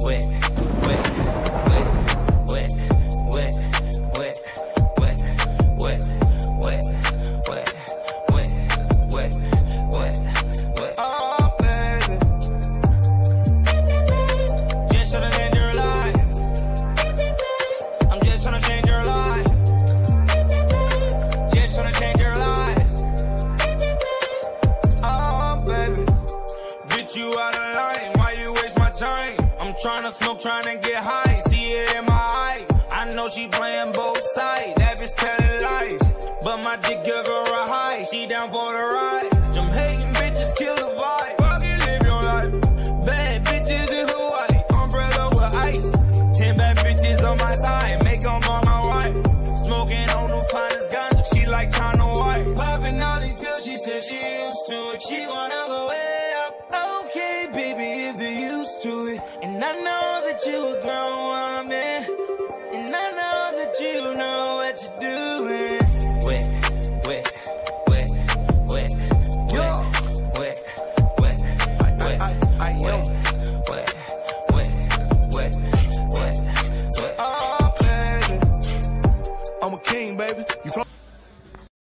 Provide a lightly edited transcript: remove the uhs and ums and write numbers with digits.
wet, wet, wet, wet, wet, wet, wet, wet, wet, wet, wet, wet, wet, wet. Oh, baby, just tryna change your life. I'm just tryna change your life. Just tryna change your life. Oh, baby, bitch, you out of line. Why you waste my time? I'm tryna smoke, tryna get high. See it in my eyes. I know she playing both sides. That bitch telling lies, but my dick give her a high. She down for the ride. Them hating bitches kill the vibe. Fucking live your life. Bad bitches in Hawaii, umbrella with ice. 10 bad bitches on my side, make them on my wife. Smoking on the finest ganja, she like China White. Popping all these pills, she said she used to it. She wanna go way up. Okay, baby, if you're used to it. And I know that you a grown woman, and I know that you know what you do.